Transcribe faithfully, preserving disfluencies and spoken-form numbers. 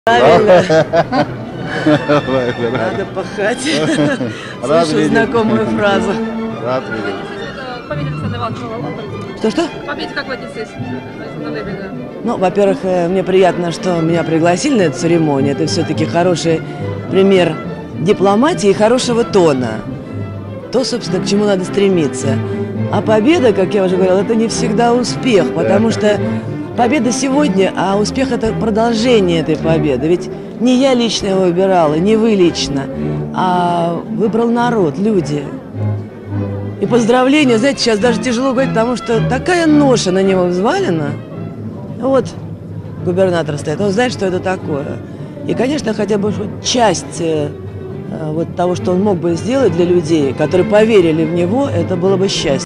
Правильно. Надо пахать. Слышу знакомую фразу. Рад видеть. Что-что? Победе как вы отнеслись? Ну, во-первых, мне приятно, что меня пригласили на эту церемонию. Это все-таки хороший пример дипломатии и хорошего тона. То, собственно, к чему надо стремиться. А победа, как я уже говорила, это не всегда успех, потому что победа сегодня, а успех – это продолжение этой победы. Ведь не я лично его выбирала, не вы лично, а выбрал народ, люди. И поздравления, знаете, сейчас даже тяжело говорить, потому что такая ноша на него взвалена. Вот губернатор стоит, он знает, что это такое. И, конечно, хотя бы часть э, вот того, что он мог бы сделать для людей, которые поверили в него, это было бы счастье.